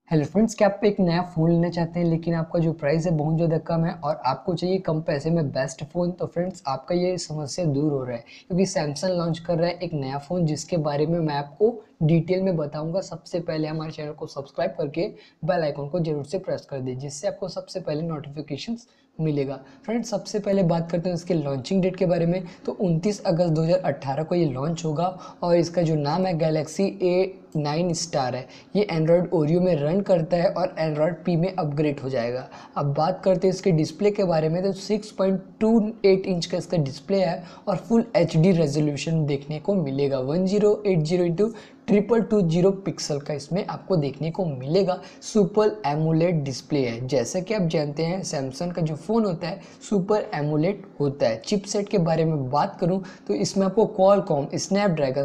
Hello friends, क्या आप एक नया फ़ोन लेना चाहते हैं लेकिन आपका जो प्राइस है बहुत ज़्यादा कम है और आपको चाहिए कम पैसे में बेस्ट फ़ोन। तो फ्रेंड्स, आपका ये समस्या दूर हो रहा है क्योंकि सैमसंग लॉन्च कर रहा है एक नया फ़ोन जिसके बारे में मैं आपको डिटेल में बताऊंगा। सबसे पहले हमारे चैनल को सब्सक्राइब करके बेल आइकन को जरूर से प्रेस कर दीजिए जिससे आपको सबसे पहले नोटिफिकेशंस मिलेगा। फ्रेंड्स, सबसे पहले बात करते हैं इसके लॉन्चिंग डेट के बारे में। तो 29 अगस्त 2018 को ये लॉन्च होगा और इसका जो नाम है गैलेक्सी A9 स्टार है। ये एंड्रॉयड ओरियो में रन करता है और एंड्रॉयड पी में अपग्रेड हो जाएगा। अब बात करते हैं इसके डिस्प्ले के बारे में। तो 6.28 इंच का इसका डिस्प्ले है और फुल HD रेजोल्यूशन देखने को मिलेगा। 1080 इंटू 2220 पिक्सल का इसमें आपको देखने को मिलेगा। सुपर एमोलेड डिस्प्ले है। जैसे कि आप जानते हैं सैमसंग का जो फ़ोन होता है सुपर एमोलेड होता है। चिपसेट के बारे में बात करूं तो इसमें आपको क्वालकॉम स्नैपड्रैगन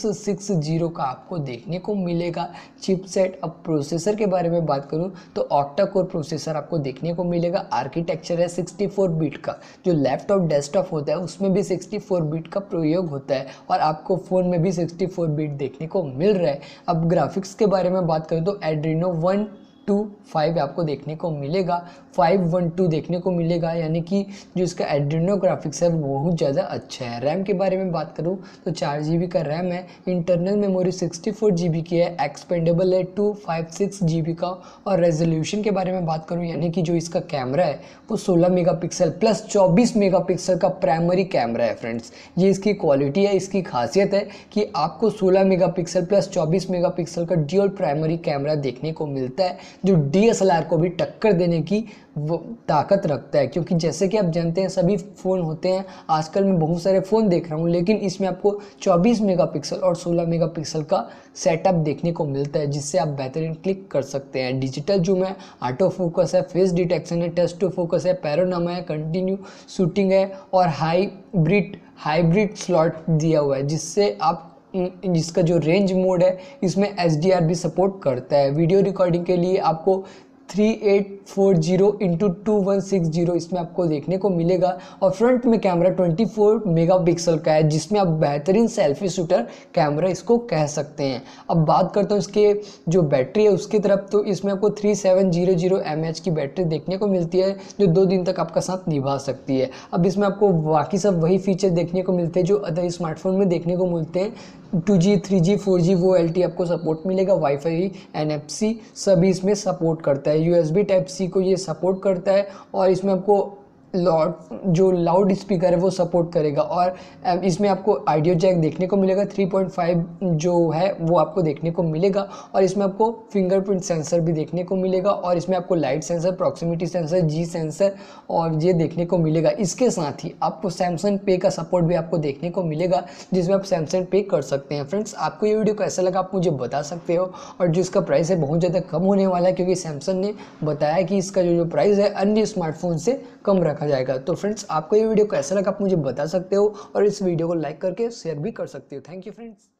660 का आपको देखने को मिलेगा चिपसेट। अब प्रोसेसर के बारे में बात करूं तो ऑक्टा कोर प्रोसेसर आपको देखने को मिलेगा। आर्किटेक्चर है 64 बिट का। जो लैपटॉप डेस्कटॉप होता है उसमें भी 64 बिट का प्रयोग होता है और आपको फ़ोन में भी 64 बिट देखने को मिल रहा है। अब ग्राफिक्स के बारे में बात करें तो एड्रीनो 125 आपको देखने को मिलेगा। 512 देखने को मिलेगा, यानी कि जो इसका एड्रीनो ग्राफिक्स है वो बहुत ज़्यादा अच्छा है। रैम के बारे में बात करूँ तो 4 GB का रैम है। इंटरनल मेमोरी 64 GB की है। एक्सपेंडेबल है 256 GB का। और रेजोल्यूशन के बारे में बात करूँ यानी कि जो इसका कैमरा है वो 16 मेगापिक्सल प्लस 24 मेगापिक्सल का प्राइमरी कैमरा है। फ्रेंड्स, ये इसकी क्वालिटी है, इसकी खासियत है कि आपको 16 मेगापिक्सल प्लस 24 मेगापिक्सल का ड्यूल प्राइमरी कैमरा देखने को मिलता है जो DSLR को भी टक्कर देने की वो ताकत रखता है। क्योंकि जैसे कि आप जानते हैं सभी फ़ोन होते हैं, आजकल मैं बहुत सारे फ़ोन देख रहा हूँ लेकिन इसमें आपको 24 मेगापिक्सल और 16 मेगापिक्सल का सेटअप देखने को मिलता है जिससे आप बेहतरीन क्लिक कर सकते हैं। डिजिटल जूम है, ऑटो फोकस है, फेस डिटेक्शन है, टच टू फोकस है, पैरोनामा है, कंटिन्यू शूटिंग है और हाइब्रिड स्लॉट दिया हुआ है जिससे आप जिसका जो रेंज मोड है इसमें HDR भी सपोर्ट करता है। वीडियो रिकॉर्डिंग के लिए आपको 3840x2160 इसमें आपको देखने को मिलेगा और फ्रंट में कैमरा 24 मेगापिक्सल का है जिसमें आप बेहतरीन सेल्फी शूटर कैमरा इसको कह सकते हैं। अब बात करता हूँ इसके जो बैटरी है उसकी तरफ। तो इसमें आपको 3700 mAh की बैटरी देखने को मिलती है जो 2 दिन तक आपका साथ निभा सकती है। अब इसमें आपको बाकी सब वही फीचर देखने को मिलते हैं जो अदर स्मार्टफोन में देखने को मिलते हैं। 2G 3G 4G वो LTE आपको सपोर्ट मिलेगा। वाईफाई NFC सभी इसमें सपोर्ट करता है। USB Type-C को ये सपोर्ट करता है और इसमें आपको लाउड स्पीकर है वो सपोर्ट करेगा और इसमें आपको ऑडियो जैक देखने को मिलेगा। 3.5 जो है वो आपको देखने को मिलेगा और इसमें आपको फिंगरप्रिंट सेंसर भी देखने को मिलेगा और इसमें आपको light sensor, proximity sensor, G sensor और ये देखने को मिलेगा। इसके साथ ही आपको सैमसंग पे का सपोर्ट भी आपको देखने को मिलेगा जिसमें आप सैमसंग पे कर सकते हैं। फ्रेंड्स, आपको ये वीडियो कैसा लगा आप मुझे बता सकते हो और जो इसका प्राइस है बहुत ज़्यादा कम होने वाला है क्योंकि सैमसंग ने बताया कि इसका जो प्राइस है अन्य स्मार्टफोन से कम रखा जाएगा। तो फ्रेंड्स, आपको ये वीडियो कैसा लगा आप मुझे बता सकते हो और इस वीडियो को लाइक करके शेयर भी कर सकते हो। Thank you friends.